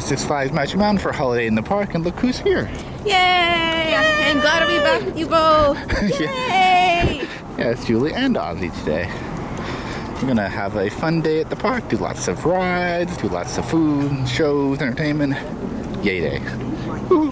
Six Flags Magic Mountain for a holiday in the park, and look who's here. Yay! And glad to be back with you both. Yay! Yeah, it's Julie and Ozzy today. We're gonna have a fun day at the park, do lots of rides, do lots of food, shows, entertainment. Yay day. Woo-hoo.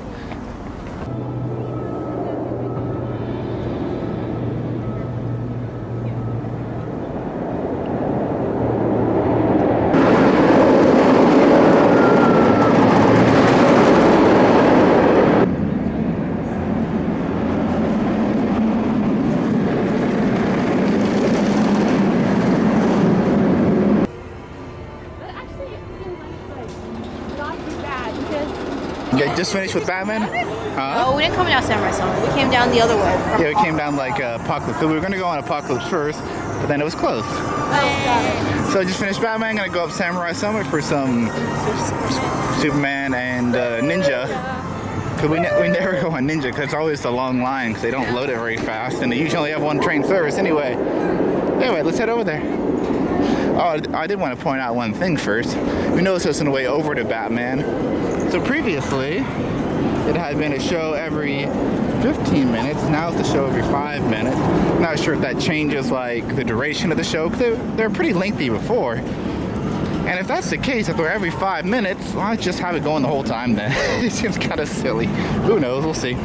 You just finished with Batman? Oh, we didn't come down Samurai Summit. We came down the other way. Yeah, we came down like Apocalypse. So we were going to go on Apocalypse first, but then it was closed. Oh, So I just finished Batman. Going to go up Samurai Summit for some Superman and Ninja. Because we never go on Ninja because it's always a long line because they don't load it very fast. And they usually only have one train service anyway. Anyway, let's head over there. Oh, I did want to point out one thing first. We noticed this on the way over to Batman. So previously, it had been a show every 15 minutes. Now it's a show every 5 minutes. Not sure if that changes like the duration of the show, because they're pretty lengthy before. And if that's the case, if they're every 5 minutes, well, I'll just have it going the whole time then. It seems kind of silly. Who knows? We'll see.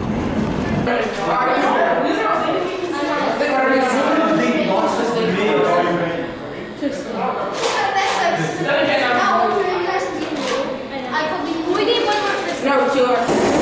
No, it's yours.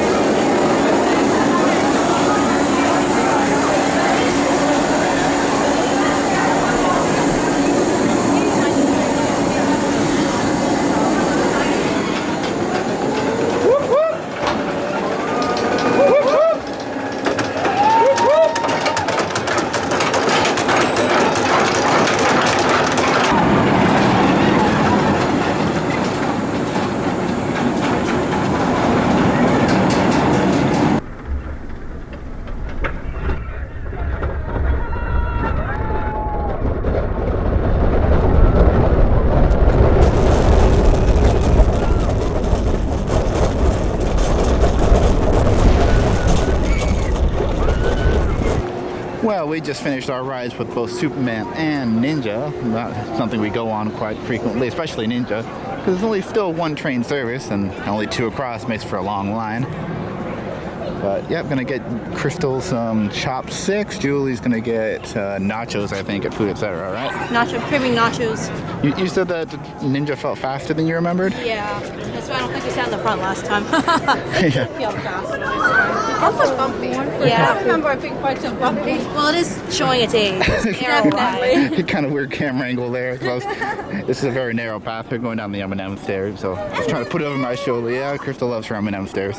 Well, we just finished our rides with both Superman and Ninja. Not something we go on quite frequently, especially Ninja, because there's only still one train service and only 2 across makes for a long line. But yeah, I'm gonna get Crystal some chopsticks. Julie's gonna get nachos, I think, at Food Etc. Right? Nacho, creamy nachos. You said that Ninja felt faster than you remembered? Yeah, that's why I don't think we sat in the front last time. Yeah. Feel faster. Also bumpy. Yeah, I don't remember it being quite so bumpy. Well, it is showing its age. It's narrow wide. Kind of weird camera angle there. This is a very narrow path. We're going down the M&M stairs, so I was trying to put it over my shoulder. Yeah, Crystal loves her M&M stairs.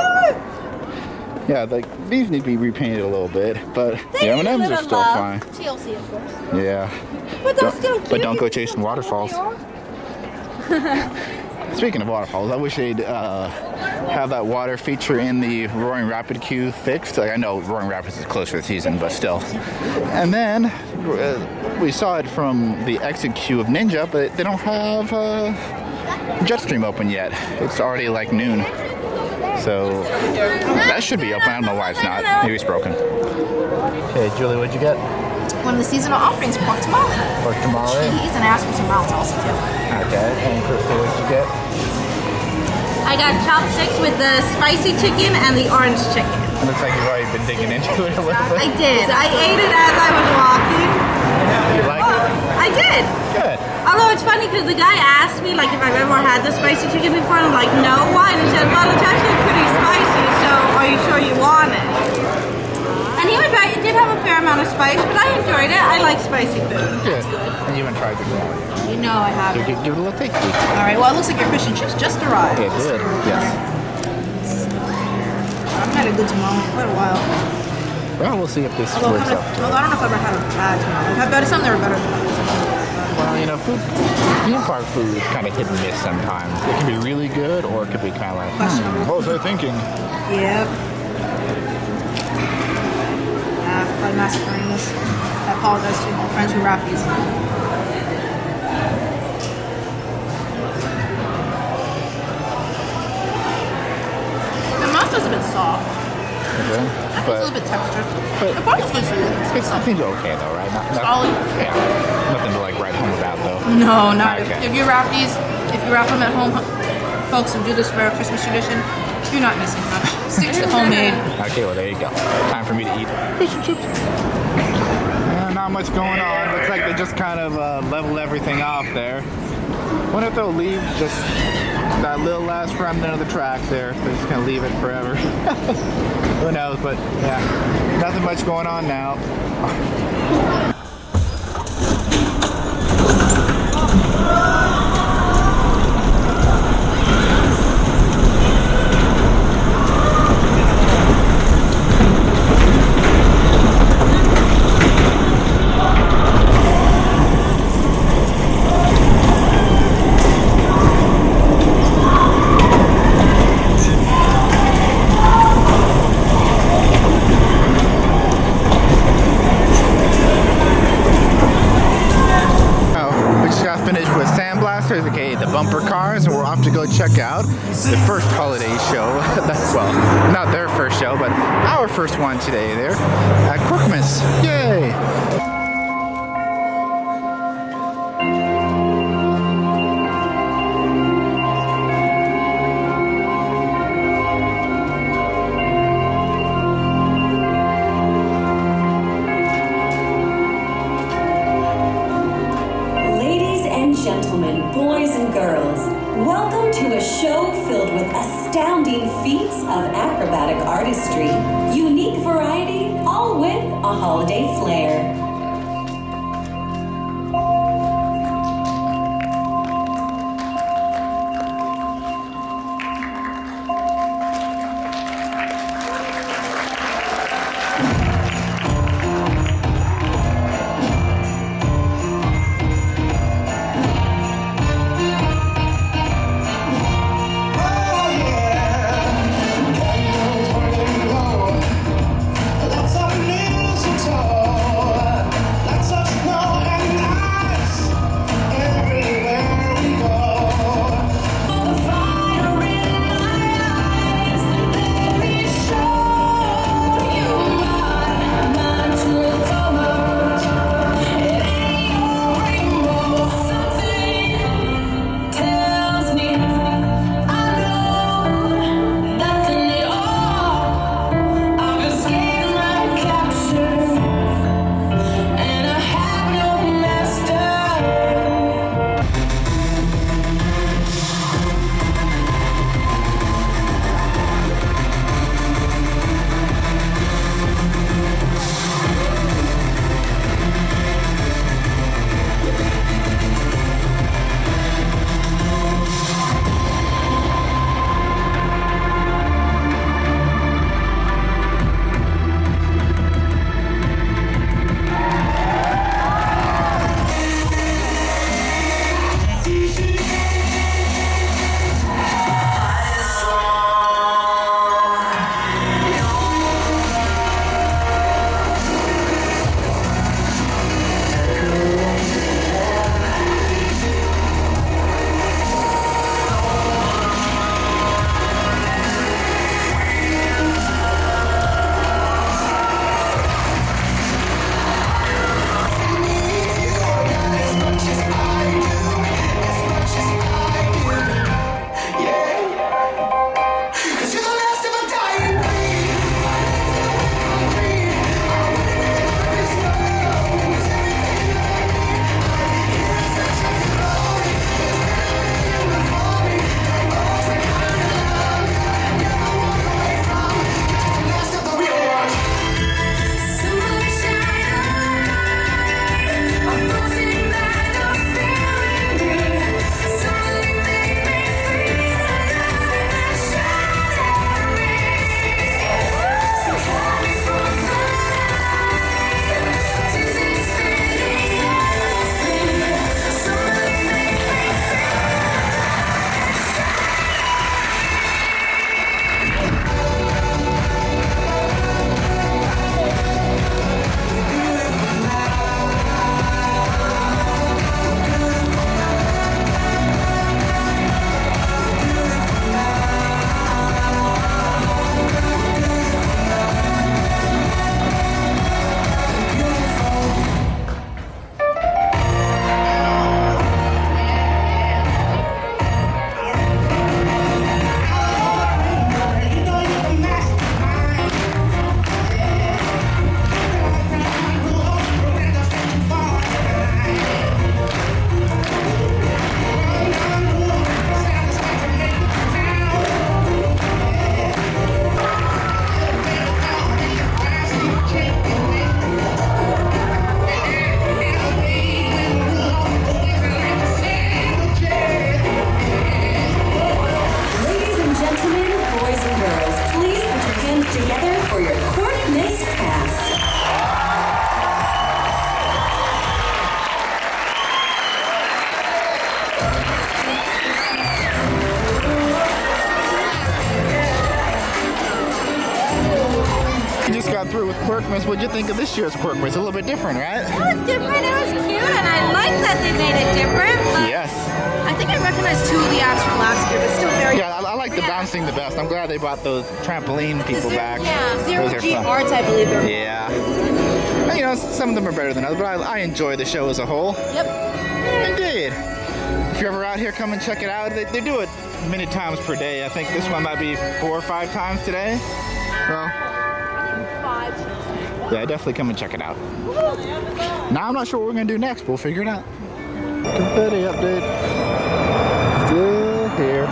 Yeah, like these need to be repainted a little bit, but the M&Ms are still fine. TLC, of course. Yeah. But that's still cute. But don't go chasing waterfalls. Speaking of waterfalls, I wish they'd have that water feature in the Roaring Rapid queue fixed. Like, I know Roaring Rapids is close for the season, but still. And then we saw it from the exit queue of Ninja, but they don't have Jetstream open yet. It's already like noon. So that should be open. I don't know why it's not. Maybe it's broken. Okay, Julie, what'd you get? One of the seasonal offerings, pork tamale. Pork tamale? Cheese, and I asked for some mouths also too. Okay, and Crystal, what'd you get? I got chopsticks with the spicy chicken and the orange chicken. It looks like you've already been digging into it a little bit. I did. I ate it as I was walking. You like it? I did. Good. Although it's funny because the guy asked me like if I've ever had the spicy chicken before, and I'm like, no, why? And he said, well, it's actually pretty spicy, so are you sure you want it? And he was right, it did have a fair amount of spice, but I enjoyed it. I like spicy food. Good. And you haven't tried the tamale. You know I have. So give it a little tasty. All right. Well, it looks like your fish and chips just arrived. It did. Yes. I've had a good tamale in quite a while. Well, we'll see if this Although works out. I don't know if I've ever had a bad tamale. I've had better, some that were better than others. Well, you know, theme park food is kind of hit and miss sometimes. It can be really good, or it could be kind of like, what was I thinking? Yep. Probably massacring this. I apologize to my friends who wrap these. little bit texture. But The pork is good too. it's nothing's okay though, right? Solid. Yeah. Nothing to like write home about though. No, not Okay. if you wrap these. If you wrap them at home, folks, and do this for a Christmas tradition, you're not missing much. Stick to the homemade. Okay, well there you go. Time for me to eat fish and chips. Not much going on. Looks like they just kind of leveled everything off there. Wonder if they'll leave just that little last remnant of the track there. They're just gonna leave it forever. Who knows? But yeah, nothing much going on now. Finished with Sandblasters, aka the bumper cars, and we're off to go check out the first holiday show. Well, not their first show, but our first one today there at Kwerkmas. Yay! Gentlemen, boys and girls, welcome to a show filled with astounding feats of acrobatic artistry, unique variety, all with a holiday flair. through with Kwerkmas. What'd you think of this year's Kwerkmas? A little bit different, right? It was different, it was cute, and I like that they made it different. But Yes. I think I recognize 2 of the acts from last year, but still very. Yeah, I like the bouncing the best. I'm glad they brought those trampoline people back. Yeah, Zero Those are G fun. Arts, I believe they're. Yeah. And, you know, some of them are better than others, but I enjoy the show as a whole. Yep. Indeed. If you're ever out here, come and check it out. They do it many times per day. I think this one might be 4 or 5 times today. Well, 5. yeah, definitely come and check it out. Now I'm not sure what we're gonna do next. We'll figure it out. Confetti update. Still here.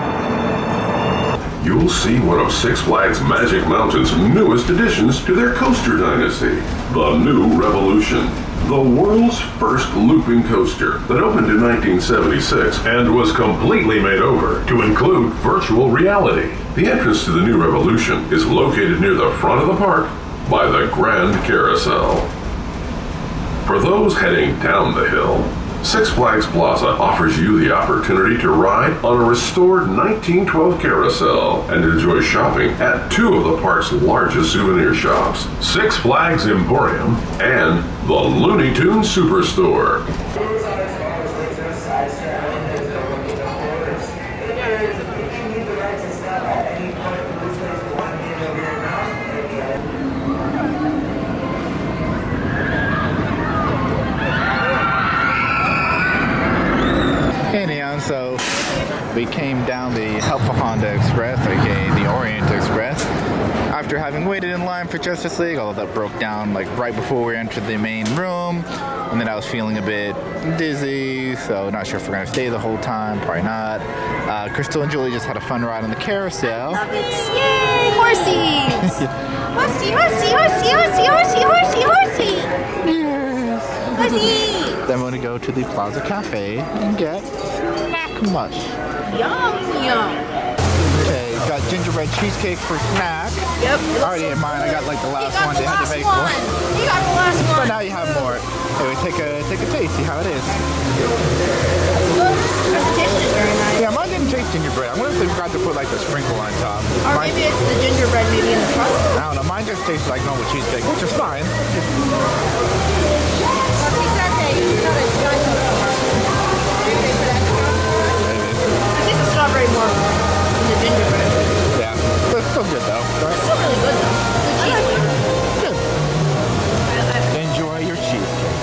You'll see one of Six Flags Magic Mountain's newest additions to their coaster dynasty, the New Revolution. The world's first looping coaster that opened in 1976 and was completely made over to include virtual reality. The entrance to the New Revolution is located near the front of the park by the Grand Carousel. For those heading down the hill, Six Flags Plaza offers you the opportunity to ride on a restored 1912 carousel and enjoy shopping at 2 of the park's largest souvenir shops, Six Flags Emporium and the Looney Tunes Superstore. Anyhow, so we came down the Helpful Honda Express, aka the Orient Express, after having waited in line for Justice League, although that broke down like right before we entered the main room, and then I was feeling a bit dizzy, so not sure if we're gonna stay the whole time, probably not. Crystal and Julie just had a fun ride on the carousel. Love it. Yay! Horsies! Horsey, horsey, horsey, horsey, horsey, horsey, horsey. Horsey. Then we're gonna go to the Plaza Cafe and get snack mush. Yum, yum. Okay, got gingerbread cheesecake for snack. Yep. I already ate mine. I got like the last You got one. the They had to last make one. one. You got the last But one. now you have more. Anyway, take a taste, see how it is. This dish is very nice. Yeah, mine didn't taste gingerbread. I wonder if they forgot to put like the sprinkle on top. Or Mine- maybe it's the gingerbread, maybe in the crust. I don't know. Mine just tastes like normal cheesecake, which is fine. I think the strawberry more than the gingerbread. Yeah, but it's still good though. It's still really good though. Good cheese flavor. Good. Enjoy your cheesecake.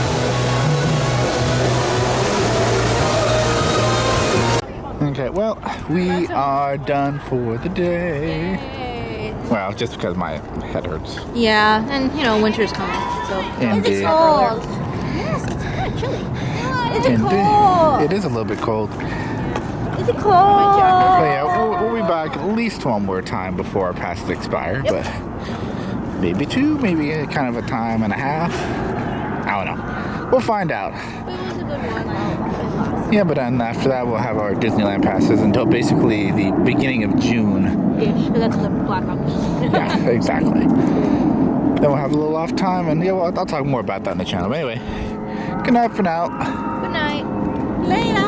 Okay, well, we are done for the day. Well, just because my head hurts. Yeah, and you know, winter's coming, so. Indeed. cold. Yes, it's kind of chilly. Is it Indeed. cold? It is a little bit cold. Is it cold? But yeah, we'll be back at least one more time before our passes expire, but maybe 2, maybe kind of a time and a half. I don't know. We'll find out. It was a good one. Yeah, but then after that we'll have our Disneyland passes until basically the beginning of June. Ish, because that's the blackout. Yeah, exactly. Then we'll have a little off time, and yeah, well, I'll talk more about that on the channel. But anyway, good night for now. Good night. Later.